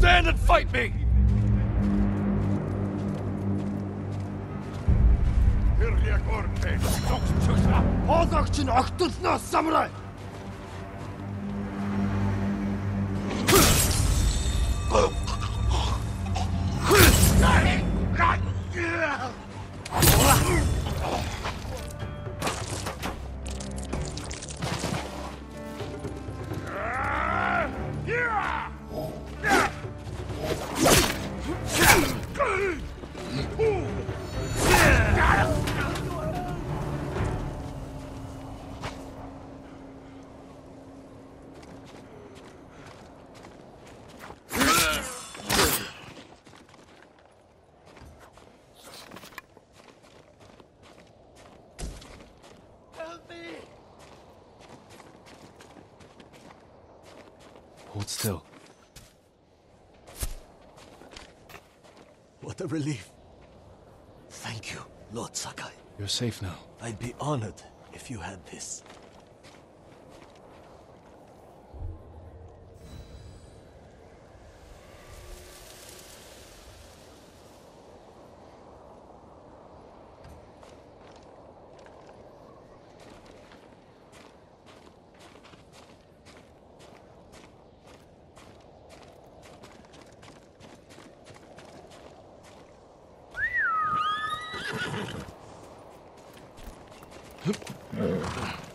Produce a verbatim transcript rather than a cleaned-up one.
Stand and fight me! Хоолойч нь огтлноос самурай! Hold still. What a relief. Thank you, Lord Sakai. You're safe now. I'd be honored if you had this. Hup.